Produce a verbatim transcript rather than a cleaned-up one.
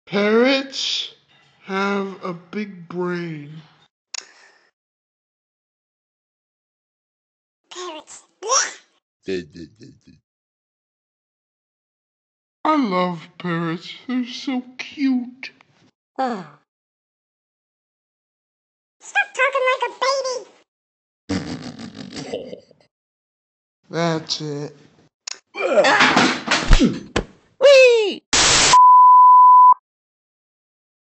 Parrots have a big brain. Parrots. Blach. I love parrots. They're so cute. Oh. Stop talking like a baby. That's it. Whee!